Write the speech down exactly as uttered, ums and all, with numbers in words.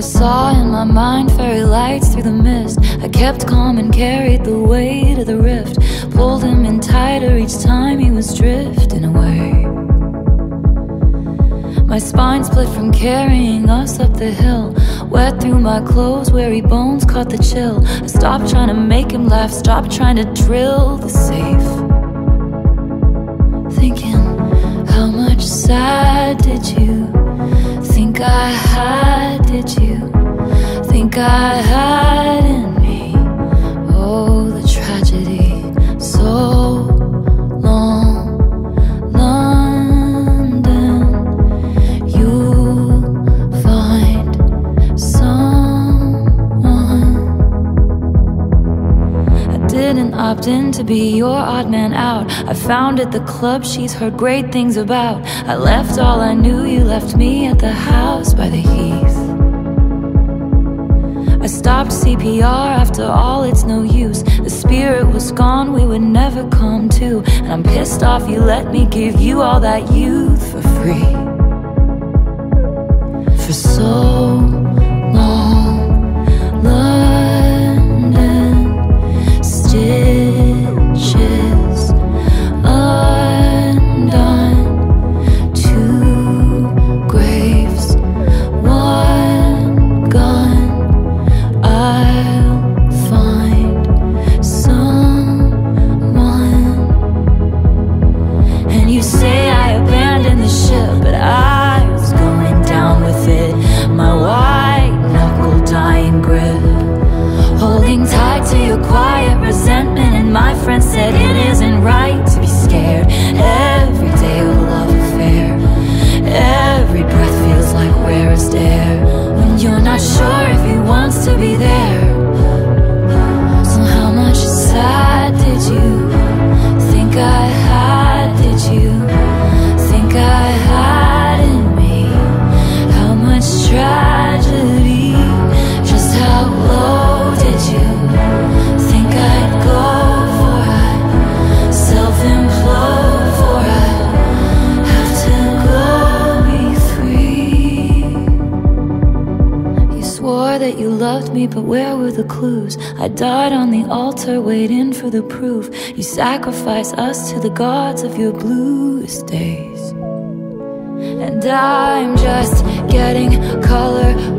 I saw in my mind fairy lights through the mist. I kept calm and carried the weight of the rift. Pulled him in tighter each time he was drifting away. My spine split from carrying us up the hill. Wet through my clothes, weary bones caught the chill. I stopped trying to make him laugh, stopped trying to drill the safe. Thinking, how much sad did you think I had, did you think I had in me? Oh, the tragedy, so long, London, you'll find someone. I didn't opt in to be your odd man out. I founded the club she's heard great things about. I left all I knew, you left me at the house by the heath. I stopped C P R, after all it's no use. The spirit was gone, we would never come to. And I'm pissed off you let me give you all that youth for free. For so long, London, stitches undone, two graves, one gun. I'll find someone. And you say I abandoned the ship, but I was going down with it. My white knuckle dying grip, holding tight to your quiet resentment. And my friend said it isn't right to be scared. Every day a love affair, every breath feels like rarest air. When you're not sure if he wants to be there. So how much sad did you think I had, did you think I had in me? How much tragedy, just how low did you think I'd go for? I'd self-implode for I'd have to go be free. You swore that you loved me, but where were the clues? I died on the altar waiting for the proof. You sacrificed us to the gods of your bluest days. And I'm just getting color